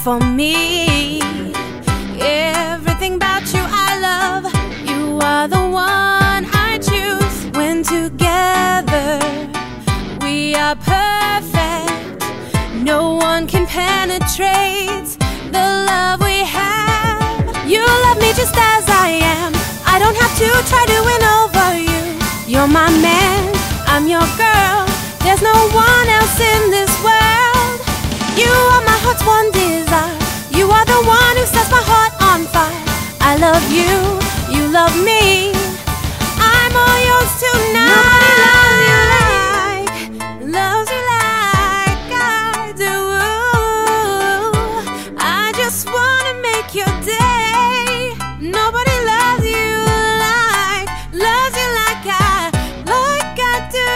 for me. Everything about you I love. You are the one I choose. When together we are perfect. No one can penetrate the love we have. You love me just as I am. I don't have to try to win over you. You're my man, I'm your girl. There's no one else in this world. You are my heart's one desire. You are the one who sets my heart on fire. I love you, you love me. I'm all yours tonight. Nobody loves you like I do. I just wanna make your day. Nobody loves you like I do.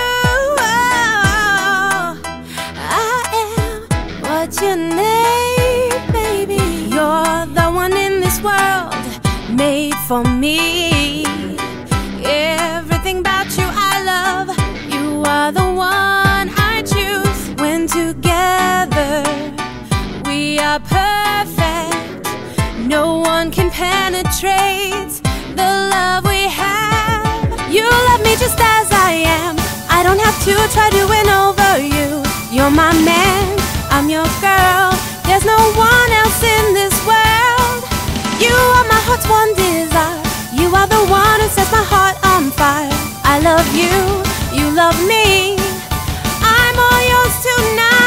I am what you need, baby. You're the one in this world made for me. Everything about you I love. You are the one I choose. When together we are perfect. No one can penetrate the love we have. You love me just as I am. I don't have to try to win over you. You're my man, I'm your girl. There's no one else in this world. You are my heart's one desire. You are the one who sets my heart on fire. I love you, you love me. I'm all yours tonight.